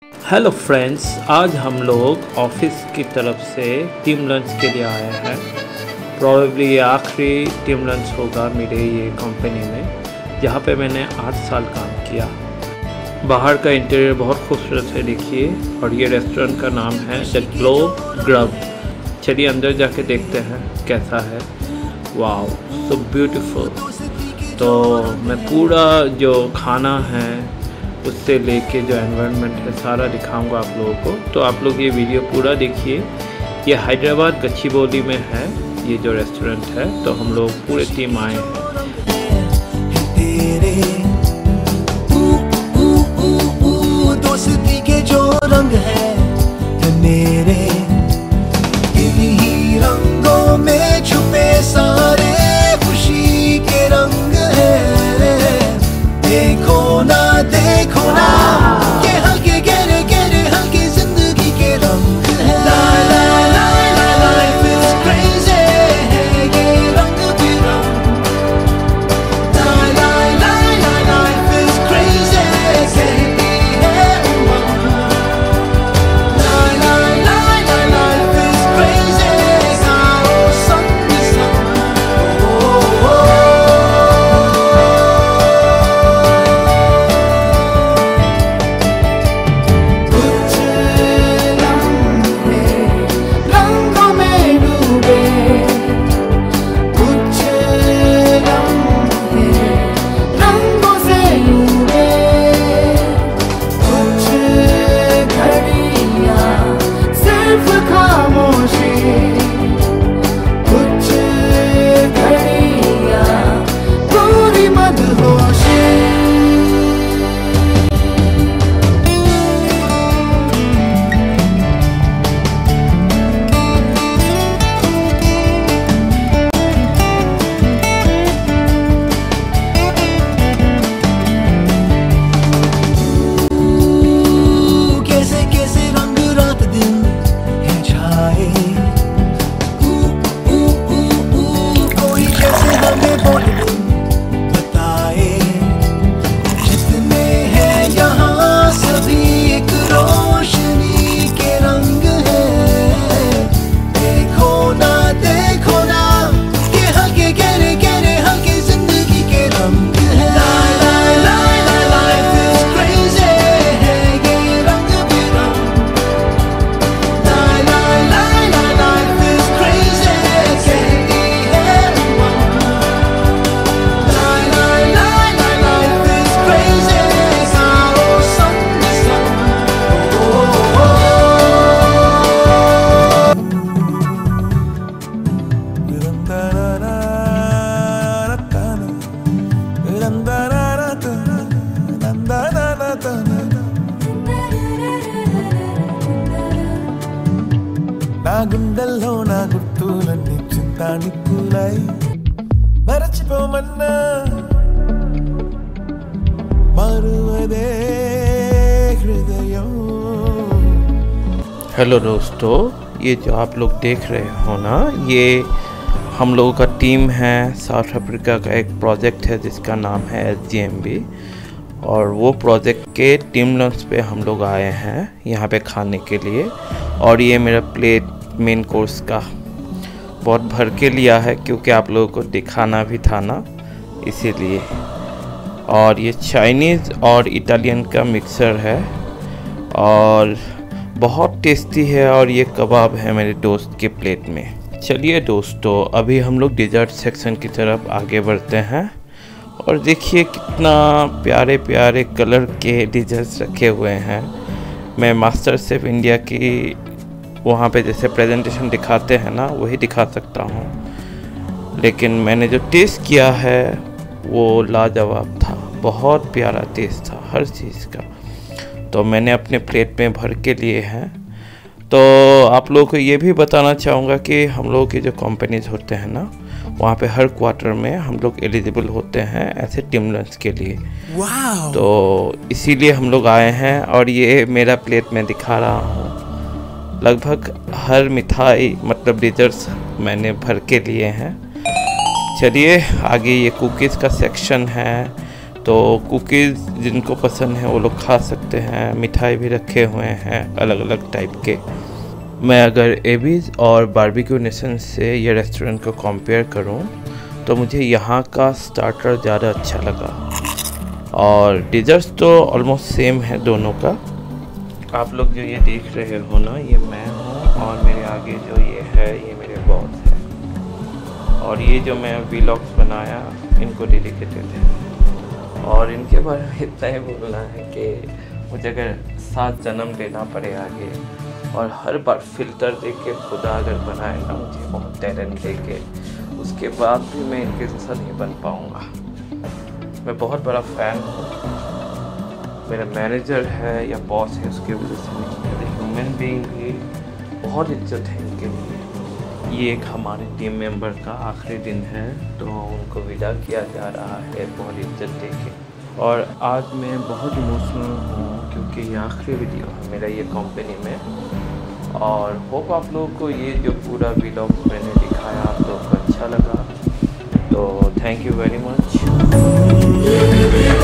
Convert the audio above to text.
Hello friends, आज हम लोग ऑफिस की तरफ से टीम लंच के लिए आए हैं। प्रॉबेबली ये आखिरी टीम लंच होगा मेरे ये कंपनी में, जहाँ पे मैंने 8 साल काम किया। बाहर का इंटीरियर बहुत खूबसूरत है, देखिए। और ये रेस्टोरेंट का नाम है द ग्लोब ग्रब। चलिए अंदर जाके देखते हैं कैसा है। Wow, so beautiful. तो मैं पूरा जो खाना है उससे लेके जो एनवायरनमेंट है सारा दिखाऊंगा आप लोगों को। तो आप लोग ये वीडियो पूरा देखिए। ये हैदराबाद गच्चीबौली में है ये जो रेस्टोरेंट है। तो हम लोग पूरे टीम आए हैं। दोस्ती के जो रंग है मेरे, इन्हीं रंगों में छुपे सारे खुशी के रंग है। देखो ना ये हल्के गहरे गहरे हल्के जिंदगी के रंग है। Life is crazy है ये रंग बिरंग। Life is crazy कहती है उमंग। Life is crazy गाओ संग संग। నా గుండెల్లో నా గుర్తులన్నీ చింతాని పూలై మరచిపోమన్నా మరువదే హృదయం। हेलो दोस्तों, ये जो आप लोग देख रहे हो ना, ये हम लोगों का टीम है। साउथ अफ्रीका का एक प्रोजेक्ट है जिसका नाम है SGMB। और वो प्रोजेक्ट के टीम लंच पे हम लोग आए हैं यहाँ पे खाने के लिए। और ये मेरा प्लेट मेन कोर्स का बहुत भर के लिया है क्योंकि आप लोगों को दिखाना भी था ना, इसीलिए। और ये चाइनीज़ और इटालियन का मिक्सर है और बहुत टेस्टी है। और ये कबाब है मेरे दोस्त के प्लेट में। चलिए दोस्तों, अभी हम लोग डिज़र्ट सेक्शन की तरफ आगे बढ़ते हैं। और देखिए कितना प्यारे प्यारे कलर के डिज़र्ट्स रखे हुए हैं। मैं मास्टर शेफ इंडिया की वहाँ पे जैसे प्रेजेंटेशन दिखाते हैं ना, वही दिखा सकता हूँ। लेकिन मैंने जो टेस्ट किया है वो लाजवाब था। बहुत प्यारा टेस्ट था हर चीज़ का। तो मैंने अपने प्लेट में भर के लिए हैं। तो आप लोगों को ये भी बताना चाहूँगा कि हम लोगों की जो कंपनीज होते हैं ना, वहाँ पे हर क्वार्टर में हम लोग एलिजिबल होते हैं ऐसे टीम लंच के लिए। तो इसीलिए हम लोग आए हैं। और ये मेरा प्लेट में दिखा रहा हूँ, लगभग हर मिठाई मतलब डिज़र्ट्स मैंने भर के लिए हैं। चलिए आगे ये कुकीज़ का सेक्शन है। तो कुकीज़ जिनको पसंद है वो लोग खा सकते हैं। मिठाई भी रखे हुए हैं अलग अलग टाइप के। मैं अगर एबीज और बारबेक्यू नेशन से ये रेस्टोरेंट को कंपेयर करूं तो मुझे यहाँ का स्टार्टर ज़्यादा अच्छा लगा, और डिज़र्ट्स तो ऑलमोस्ट सेम है दोनों का। आप लोग जो ये देख रहे हो ना, ये मैं हूँ, और मेरे आगे जो ये है ये मेरे बॉस है। और ये जो मैं व्लॉग्स बनाया इनको डेडिकेटेड है। और इनके बारे में इतना ही बोलना है कि मुझे अगर 7 जन्म लेना पड़े आगे और हर बार फ़िल्टर दे के खुदा अगर बनाए ना मुझे बहुत टैलेंट दे के, उसके बाद भी मैं इनके जैसा नहीं बन पाऊँगा। मैं बहुत बड़ा फ़ैन हूँ। मेरा मैनेजर है या बॉस है उसकी वजह से नहीं, ह्यूमन बीइंग की बहुत इज्जत है इनके लिए। ये एक हमारे टीम मेंबर का आखिरी दिन है तो उनको विदा किया जा रहा है बहुत इज्जत देके। और आज मैं बहुत इमोशनल हूँ क्योंकि ये आखिरी वीडियो है मेरा ये कंपनी में। और होप आप लोगों को ये जो पूरा व्लॉग मैंने दिखाया आप लोगों को अच्छा लगा। तो थैंक यू वेरी मच।